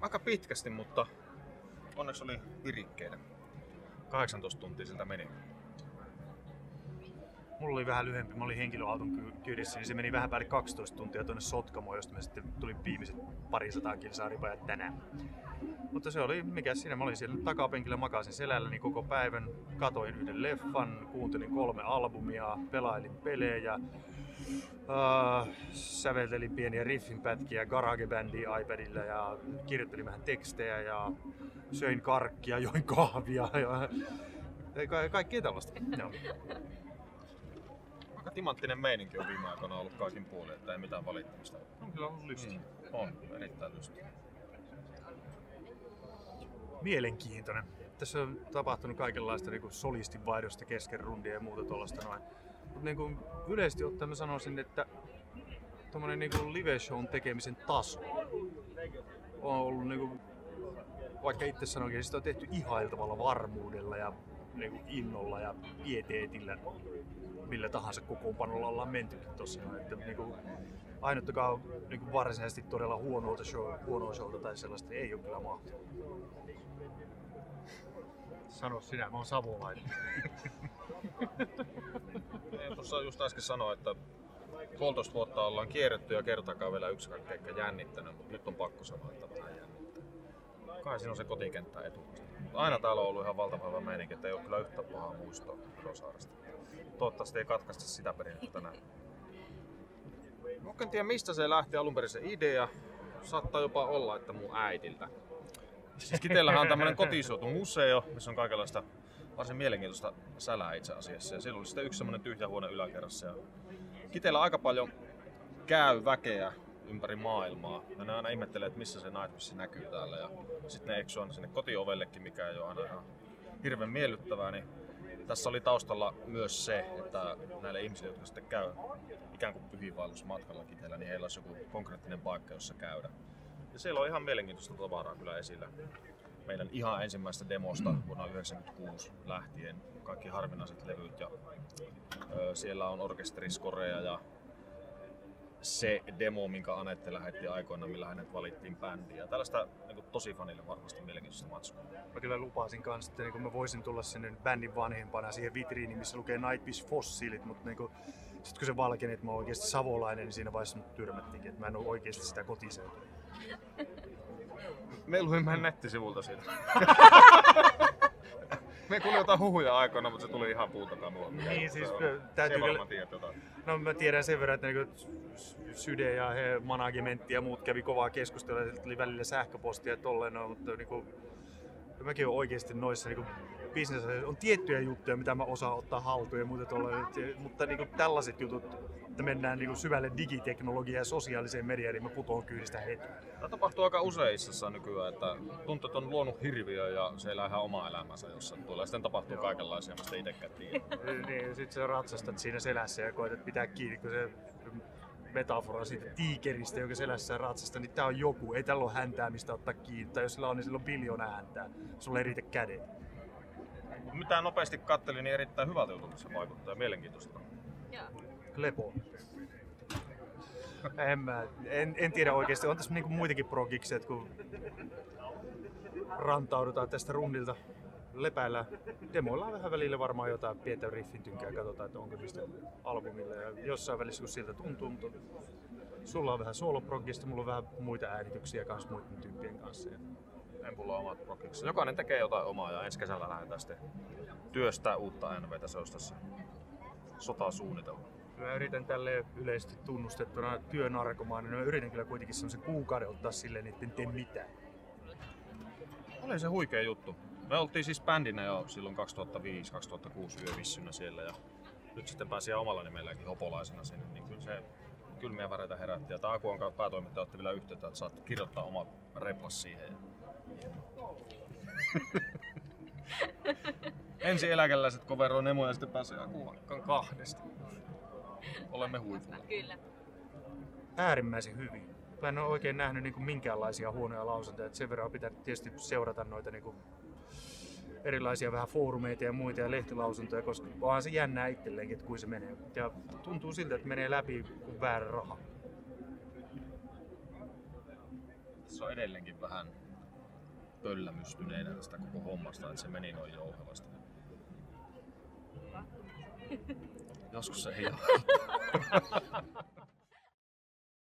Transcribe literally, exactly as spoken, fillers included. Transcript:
aika pitkästi, mutta onneksi oli virikkeinen. kahdeksantoista tuntia siltä meni. Mulla oli vähän lyhempi, mä olin henkilöauton kyydissä, niin se meni vähän päälle kaksitoista tuntia tuonne Sotkamoon, josta mä sitten tulin viimeiset parisataa kilsaa ripajat tänään. Mutta se oli, mikä siinä, mä olin siellä takapenkillä, makasin selällä niin koko päivän, katoin yhden leffan, kuuntelin kolme albumia, pelailin pelejä, Uh, säveltelin pieniä riffinpätkiä GarageBandia iPadilla ja kirjoittelin vähän tekstejä ja söin karkkia, join kahvia ja ka- kaikkea tällaista. No. Aika timanttinen meininki on viime aikoina ollut kaikin puolin, että ei mitään valittamista. On kyllä ollut lysti. Mm, on, erittäin lysti. Mielenkiintoinen. Tässä on tapahtunut kaikenlaista niin solistinvaihdosta kesken rundia ja muuta tuollaista noin. Mutta niin yleisesti ottaen mä sanoisin, että tommonen niin live-shown tekemisen taso on ollut, niin kuin, vaikka itse sanoinkin, sitä on tehty ihailtavalla varmuudella ja niin innolla ja pieteetillä, millä tahansa kokoonpanolla ollaan mentykin tosiaan. Että, niin kuin, ainuttakaan niin kuin varsinaisesti todella huonoa show, huonoa showta tai sellaista ei ole kyllä mahtunut. Sano sinä, mä oon savolainen. Tuossa just äsken sanoin, että puolitoista vuotta ollaan kierretty ja kertaakaan vielä yksikään keikka jännittänyt, mutta nyt on pakko sanoa, että vähän jännittää. Kai siinä on se kotikenttä etu. Aina täällä on ollut ihan valtava hyvä meininki, että ei ole kyllä yhtä pahaa muistoa Rosaaresta. Toivottavasti ei katkaista sitä perinnettä tänään. Mä en tiedä mistä se lähti alun perin se idea. Saattaa jopa olla, että mun äitiltä. Siis Kiteellähän on tämmönen kotiseutu museo, missä on kaikenlaista varsin mielenkiintoista sälää itse asiassa. Ja siellä oli sitten yksi semmonen tyhjä huone yläkerrassa. Ja Kiteellä aika paljon käy väkeä ympäri maailmaa. Ja ne aina ihmettelee, että missä se Nightwish näkyy täällä. Ja sitten ne eksyy aina sinne kotiovellekin, mikä ei ole aina ihan hirveän miellyttävää. Niin tässä oli taustalla myös se, että näille ihmisille, jotka sitten käy ikään kuin pyhiinvaellusmatkalla Kiteellä, niin heillä olisi joku konkreettinen paikka, jossa käydä. Ja siellä on ihan mielenkiintoista tavaraa kyllä esillä. Meidän ihan ensimmäistä demosta vuonna yhdeksänkymmentäkuusi lähtien kaikki harvinaiset levyt ja ö, siellä on orkesteriskoreja ja se demo, minkä Anette lähetti aikoina, millä hänet valittiin bändiin. Ja tällaista niin kuin, tosi fanille varmasti mielenkiintoista matskua. Mä kyllä lupasin kanssa, että niin mä voisin tulla sinne bändin vanhempana siihen vitriiniin, missä lukee Nightwish Fossiilit, mutta niin sitten kun se valkeni, että mä oon oikeasti savolainen, niin siinä vaiheessa mut tyrmättiinkin, että mä en oo oikeasti sitä kotiseutua. Me luin meidän nettisivulta siitä. Me kuuli jotain huhuja aikoina, mutta se tuli ihan puutakaan mulle. Niin siis täytyy kyllä... No mä tiedän sen verran, että niinku Syde ja he, managementti ja muut kävi kovaa keskustelua ja tuli välillä sähköpostia ja tolleen, no, mutta niinku, mäkin oon oikeesti noissa niinku business, on tiettyjä juttuja, mitä mä osaan ottaa haltuun ja muuta tolleen, mutta niinku tällaiset jutut, että mennään niinku syvälle digiteknologiaan ja sosiaaliseen mediaan, niin mä putoon kyydistä heti. Tämä tapahtuu aika useissa nykyään, että tuntuu, että on luonut hirviö ja se elää ihan omaa elämänsä jossain tuolla. Ja sitten tapahtuu kaikenlaisia, mistä itsekään tiedä. Niin, sit sä ratsastat siinä selässä ja koetat pitää kiinni, kun se metafora siitä tiikeristä, jonka selässä ratsastaa, niin tää on joku. Ei tällä ole häntää, mistä ottaa kiinni. Tai jos sillä on, niin sillä on biljoona hääntää. Sulla ei riitä kädet. Mitä nopeasti kattelin, niin erittäin hyvältä jutulta se vaikuttaa ja mielenkiintoista. Lepo. En, mä, en, en tiedä oikeesti. On tässä niinku muitakin progikset, kun rantaudutaan tästä rundilta. Lepäillään. Demoillaan vähän välillä varmaan jotain pientä riffin tynkää. Katsotaan, että onko niistä albumilla. Ja jossain välissä kun siltä tuntuu, mutta sulla on vähän sooloprogista, mulla on vähän muita äänityksiä kanssa muiden tyyppien kanssa. En mulla on omat progikset. Jokainen tekee jotain omaa ja ensi kesällä lähdetään sitten työstää uutta N V:tä. Se olisi tässä sotasuunnitelma. Mä yritän tälleen yleisesti tunnustettuna työnarkomaanina, mä yritän kyllä kuitenkin semmosen kuukauden ottaa silleen, että en tee mitään. Oli se huikea juttu. Me oltiin siis bändinä jo silloin kaksituhattaviisi kaksituhattakuusi yövissynä siellä ja nyt sitten pääsi omalla nimelläkin hopolaisena sinne, niin kyllä se kylmiä väreitä herätti. Ja Aku on päätoimittaja otti vielä yhteyttä, että saat kirjoittaa omat replas siihen. Ensin eläkeläiset coveroi Nemo ja sitten pääsee Akuan kahdesta. Olemme huipulla. Kyllä. Äärimmäisen hyvin. Mä en ole oikein nähnyt niin kuin minkäänlaisia huonoja lausuntoja. Sen verran pitää tietysti seurata noita niin kuin erilaisia vähän foorumeita ja muita ja lehtilausuntoja, koska onhan se jännää itselleenkin, että kuin se menee. Ja tuntuu siltä, että menee läpi kuin väärä raha. Tässä on edelleenkin vähän pöllämystyneenä tästä koko hommasta, että se meni noin jouhevasti. Joskus se ei ole.